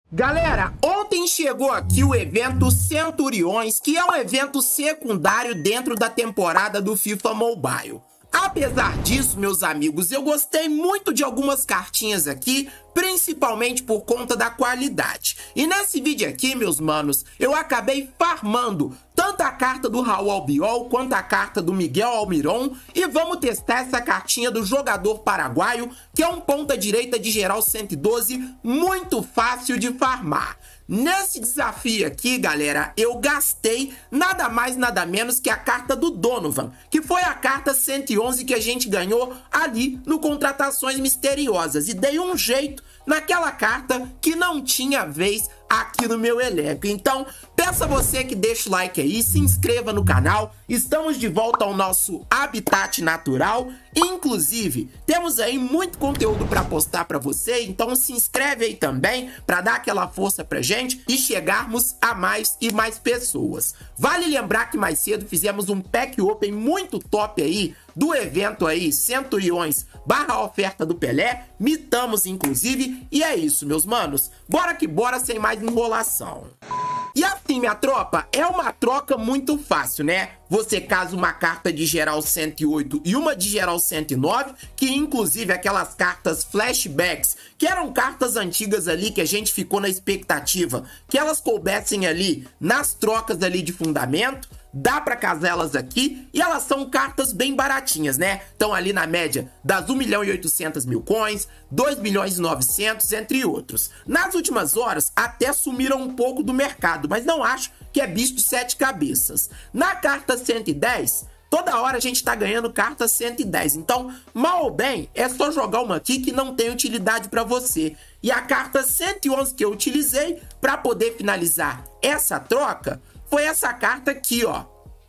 Galera, ontem chegou aqui o evento Centuriões, que é um evento secundário dentro da temporada do FIFA Mobile. Apesar disso, meus amigos, eu gostei muito de algumas cartinhas aqui, principalmente por conta da qualidade. E nesse vídeo aqui, meus manos, eu acabei farmando tanto a carta do Raul Albiol quanto a carta do Miguel Almiron, e vamos testar essa cartinha do jogador paraguaio, que é um ponta-direita de geral 112, muito fácil de farmar. Nesse desafio aqui, galera, eu gastei nada mais nada menos que a carta do Donovan, que foi a carta 111 que a gente ganhou ali no Contratações Misteriosas, e dei um jeito naquela carta que não tinha vez aqui no meu elenco. Então, peço a você que deixe o like aí, se inscreva no canal. Estamos de volta ao nosso habitat natural. Inclusive, temos aí muito conteúdo para postar para você, então se inscreve aí também para dar aquela força pra gente e chegarmos a mais e mais pessoas. Vale lembrar que mais cedo fizemos um pack open muito top aí do evento aí, Centuriões / oferta do Pelé, mitamos inclusive, e é isso, meus manos. Bora que bora, sem mais enrolação. E assim, minha tropa, é uma troca muito fácil, né? Você casa uma carta de geral 108 e uma de geral 109, que inclusive aquelas cartas flashbacks, que eram cartas antigas ali que a gente ficou na expectativa que elas coubessem ali nas trocas ali de fundamento. Dá pra casar elas aqui, e elas são cartas bem baratinhas, né? Estão ali na média das 1.800.000 coins, 2.900.000, entre outros. Nas últimas horas, até sumiram um pouco do mercado, mas não acho que é bicho de 7 cabeças. Na carta 110... toda hora a gente tá ganhando carta 110, então, mal ou bem, é só jogar uma aqui que não tem utilidade pra você. E a carta 111 que eu utilizei pra poder finalizar essa troca foi essa carta aqui, ó.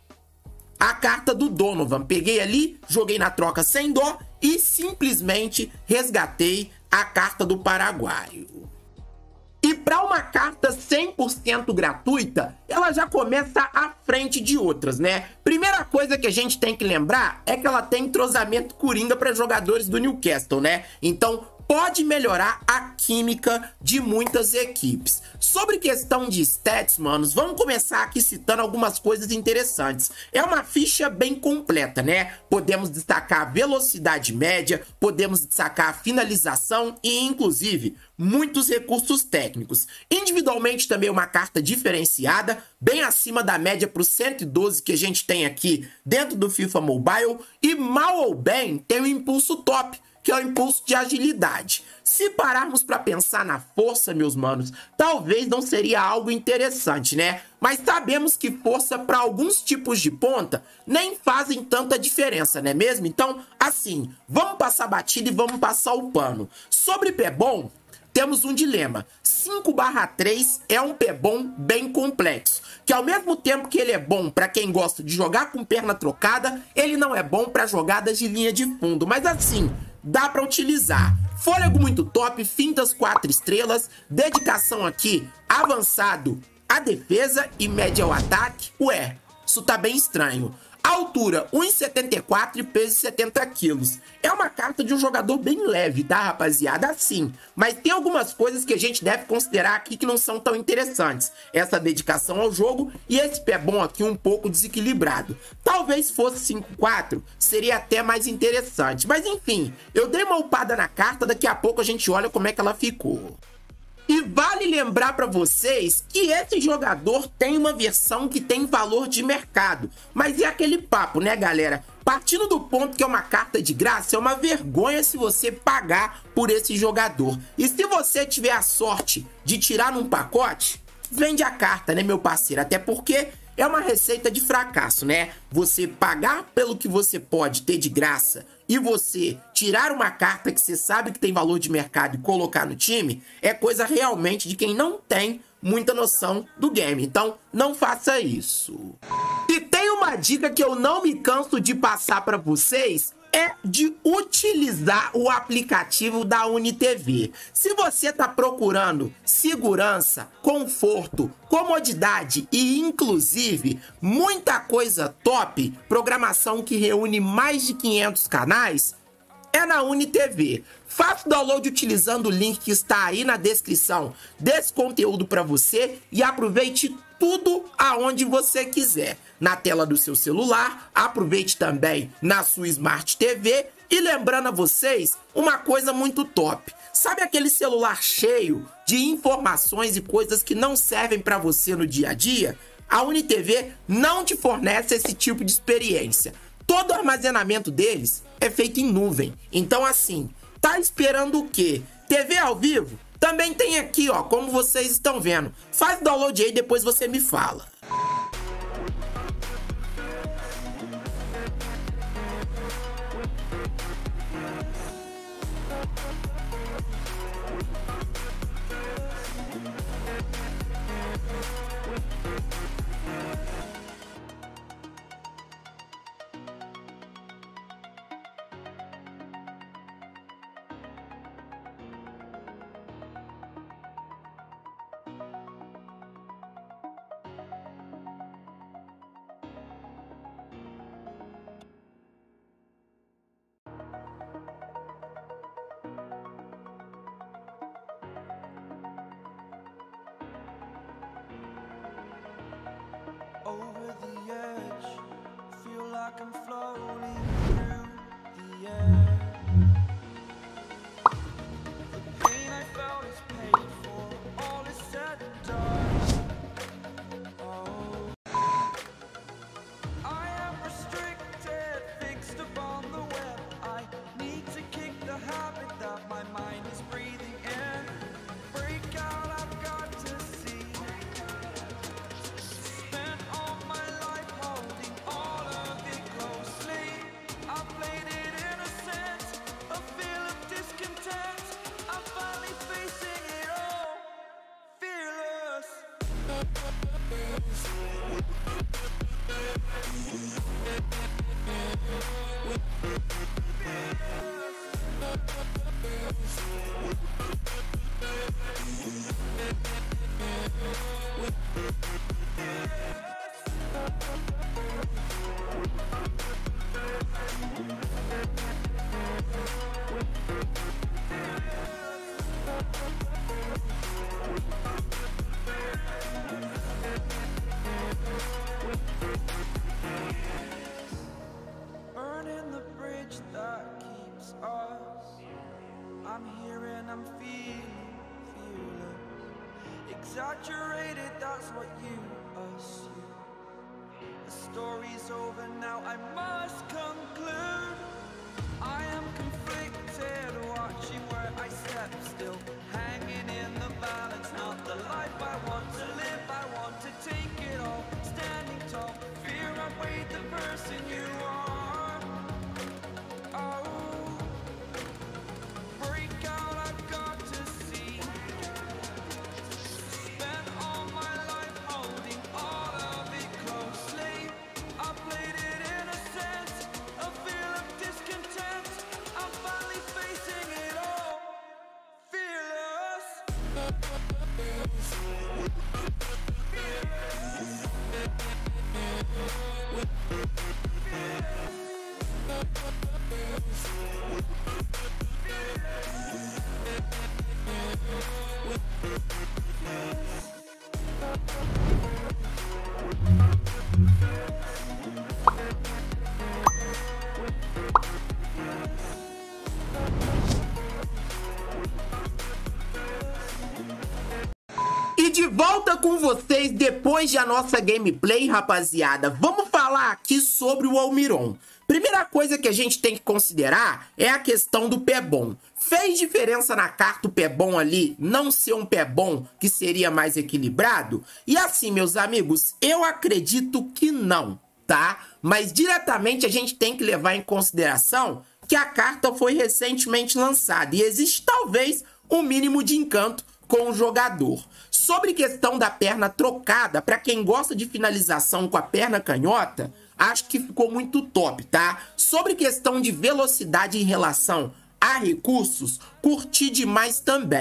A carta do Donovan. Peguei ali, joguei na troca sem dó e simplesmente resgatei a carta do paraguaio. E para uma carta 100% gratuita, ela já começa à frente de outras, né? Primeira coisa que a gente tem que lembrar é que ela tem entrosamento coringa para jogadores do Newcastle, né? Então pode melhorar a química de muitas equipes. Sobre questão de stats, manos, vamos começar aqui citando algumas coisas interessantes. É uma ficha bem completa, né? Podemos destacar a velocidade média, podemos destacar a finalização e, inclusive, muitos recursos técnicos. Individualmente também uma carta diferenciada, bem acima da média para o 112 que a gente tem aqui dentro do FIFA Mobile, e mal ou bem tem um impulso top, que é o impulso de agilidade. Se pararmos para pensar na força, meus manos, talvez não seria algo interessante, né? Mas sabemos que força para alguns tipos de ponta nem fazem tanta diferença, não é mesmo? Então, assim, vamos passar batida e vamos passar o pano. Sobre pé bom, temos um dilema. 5/3 é um pé bom bem complexo, que ao mesmo tempo que ele é bom para quem gosta de jogar com perna trocada, ele não é bom para jogadas de linha de fundo, mas assim, dá para utilizar. Fôlego muito top, fintas 4 estrelas, dedicação aqui, avançado a defesa e média ao ataque. Ué, isso tá bem estranho. Altura 1,74 e peso 70 quilos. É uma carta de um jogador bem leve, tá, rapaziada? Assim, mas tem algumas coisas que a gente deve considerar aqui que não são tão interessantes. Essa dedicação ao jogo e esse pé bom aqui um pouco desequilibrado. Talvez fosse 5/4, seria até mais interessante. Mas enfim, eu dei uma upada na carta, daqui a pouco a gente olha como é que ela ficou. E vale lembrar para vocês que esse jogador tem uma versão que tem valor de mercado. Mas é aquele papo, né, galera? Partindo do ponto que é uma carta de graça, é uma vergonha se você pagar por esse jogador. E se você tiver a sorte de tirar num pacote, vende a carta, né, meu parceiro? Até porque é uma receita de fracasso, né? Você pagar pelo que você pode ter de graça e você tirar uma carta que você sabe que tem valor de mercado e colocar no time, é coisa realmente de quem não tem muita noção do game. Então, não faça isso. E tem uma dica que eu não me canso de passar para vocês, é de utilizar o aplicativo da UniTV. Se você tá procurando segurança, conforto, comodidade e inclusive muita coisa top, programação que reúne mais de 500 canais, é na UniTV. Faça o download utilizando o link que está aí na descrição desse conteúdo para você e aproveite tudo aonde você quiser. Na tela do seu celular, aproveite também na sua Smart TV e lembrando a vocês uma coisa muito top. Sabe aquele celular cheio de informações e coisas que não servem para você no dia a dia? A UniTV não te fornece esse tipo de experiência. Todo o armazenamento deles é feito em nuvem. Então assim, tá esperando o quê? TV ao vivo? Também tem aqui, ó, como vocês estão vendo. Faz o download aí, depois você me fala. Over the edge, feel like I'm floating through the air. The pain I felt is paid for, all is said and done. Oh, I am restricted, fixed upon the web. I need to kick the habit that my mind is breathing in. Break out, I've got to see. Burning the bridge that keeps us. I'm here and I'm feeling fearless. Exaggerated, that's what you assume. The story's over now, I must conclude. I am conflicted, watching where I step still, hanging in the balance. Not the life I want to live, I want to take it all. Standing tall, fear I weighed the person you are. Oh, break out, I've got to see. Spent all my life holding all of it closely. I played it in a sense, a feel of discontent. I'm finally facing it all, fearless. E de volta com vocês depois da nossa gameplay, rapaziada. Vamos falar aqui sobre o Almiron. Primeira coisa que a gente tem que considerar é a questão do pé bom. Fez diferença na carta o pé bom ali não ser um pé bom que seria mais equilibrado? E assim, meus amigos, eu acredito que não, tá? Mas diretamente a gente tem que levar em consideração que a carta foi recentemente lançada e existe talvez um mínimo de encanto com o jogador. Sobre questão da perna trocada, para quem gosta de finalização com a perna canhota, acho que ficou muito top, tá? Sobre questão de velocidade em relação a recursos, curti demais também.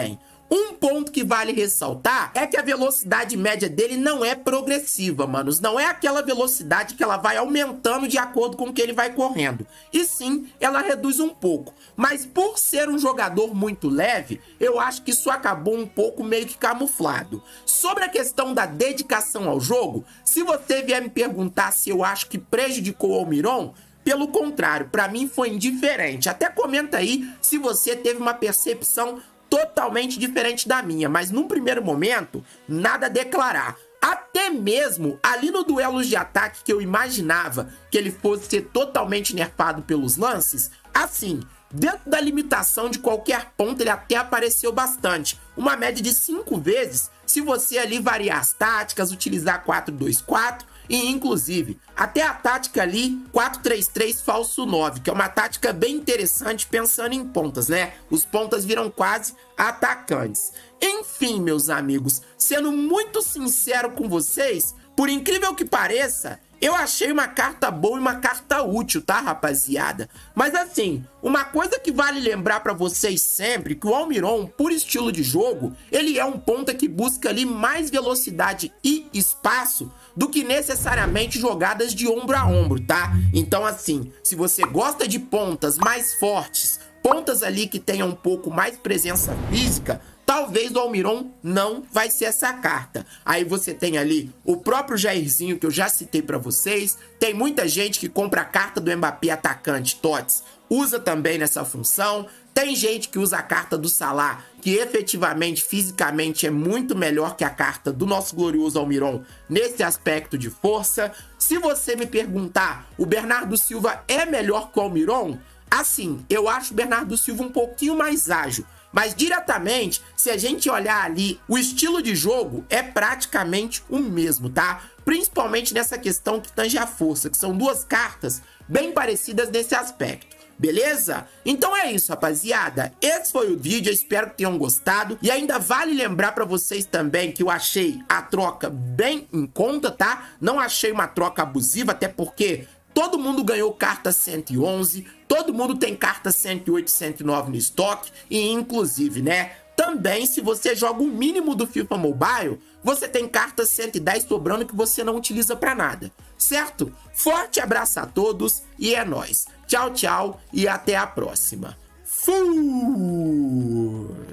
Um ponto que vale ressaltar é que a velocidade média dele não é progressiva, manos. Não é aquela velocidade que ela vai aumentando de acordo com o que ele vai correndo. E sim, ela reduz um pouco. Mas por ser um jogador muito leve, eu acho que isso acabou um pouco meio que camuflado. Sobre a questão da dedicação ao jogo, se você vier me perguntar se eu acho que prejudicou o Almiron, pelo contrário, para mim foi indiferente. Até comenta aí se você teve uma percepção totalmente diferente da minha, mas num primeiro momento, nada a declarar. Até mesmo ali no duelos de ataque que eu imaginava que ele fosse ser totalmente nerfado pelos lances, assim, dentro da limitação de qualquer ponto ele até apareceu bastante. Uma média de 5 vezes, se você ali variar as táticas, utilizar 4-2-4, e inclusive, até a tática ali 4-3-3 falso 9, que é uma tática bem interessante pensando em pontas, né? Os pontas viram quase atacantes. Enfim, meus amigos, sendo muito sincero com vocês, por incrível que pareça, eu achei uma carta boa e uma carta útil, tá, rapaziada? Mas assim, uma coisa que vale lembrar pra vocês sempre, que o Almiron, por estilo de jogo, ele é um ponta que busca ali mais velocidade e espaço do que necessariamente jogadas de ombro a ombro, tá? Então assim, se você gosta de pontas mais fortes, pontas ali que tenham um pouco mais presença física, talvez o Almiron não vai ser essa carta. Aí você tem ali o próprio Jairzinho, que eu já citei pra vocês. Tem muita gente que compra a carta do Mbappé atacante, Tots, usa também nessa função. Tem gente que usa a carta do Salah, que efetivamente, fisicamente, é muito melhor que a carta do nosso glorioso Almiron nesse aspecto de força. Se você me perguntar, o Bernardo Silva é melhor que o Almiron? Assim, eu acho o Bernardo Silva um pouquinho mais ágil. Mas diretamente, se a gente olhar ali, o estilo de jogo é praticamente o mesmo, tá? Principalmente nessa questão que tange a força, que são duas cartas bem parecidas nesse aspecto. Beleza? Então é isso, rapaziada. Esse foi o vídeo, eu espero que tenham gostado. E ainda vale lembrar pra vocês também que eu achei a troca bem em conta, tá? Não achei uma troca abusiva, até porque todo mundo ganhou carta 111, todo mundo tem carta 108, 109 no estoque, e inclusive, né, também se você joga o mínimo do FIFA Mobile, você tem carta 110 sobrando que você não utiliza pra nada, certo? Forte abraço a todos e é nóis. Tchau, tchau e até a próxima. Fui!